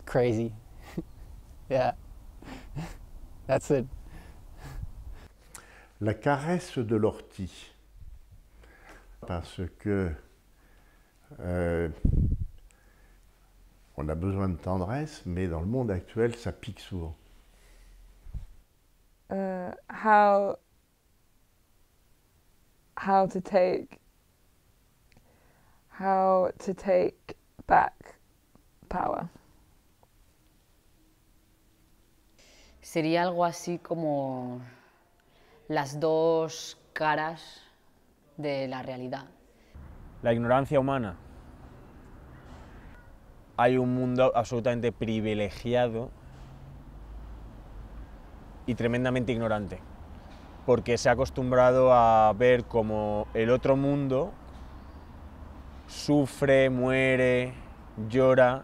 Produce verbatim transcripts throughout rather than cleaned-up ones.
crazy. Yeah, that's it. La caresse de l'ortie. Parce que euh, on a besoin de tendresse, mais dans le monde actuel, ça pique souvent. Uh, how how to take how to take back power. Sería algo así como las dos caras de la realidad. La ignorancia humana. Hay un mundo absolutamente privilegiado y tremendamente ignorante, porque se ha acostumbrado a ver como el otro mundo sufre, muere, llora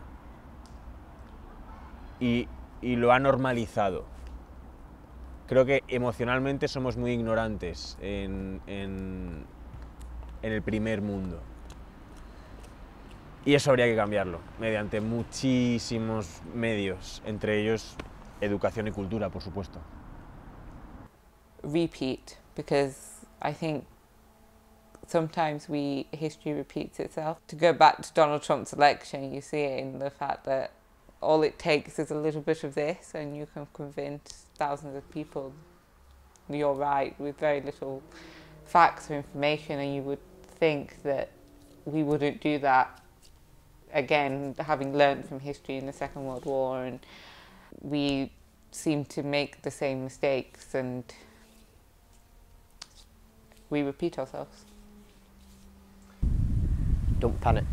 y, y lo ha normalizado. Creo que emocionalmente somos muy ignorantes en, en, en el primer mundo. Y eso habría que cambiarlo, mediante muchísimos medios, entre ellos educación y cultura, por supuesto. Repeat, because I think sometimes we history repeats itself. To go back to Donald Trump's election, you see it in the fact that all it takes is a little bit of this and you can convince thousands of people you're right with very little facts or information, and you would think that we wouldn't do that again, having learned from history in the Second World War, and we seem to make the same mistakes and we repeat ourselves. Don't panic.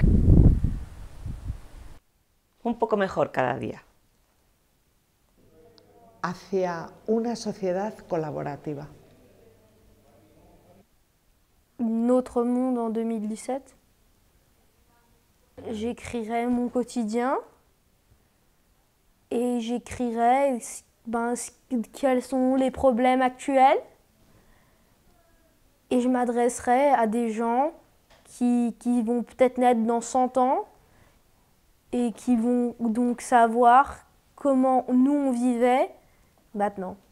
Un poco mejor cada día. Hacia una sociedad colaborativa. Notre monde en deux mille dix-sept. J'écrirai mon quotidien et j'écrirai ben, quels sont les problèmes actuels, et je m'adresserai à des gens qui, qui vont peut-être naître dans cent ans et qui vont donc savoir comment nous on vivait maintenant.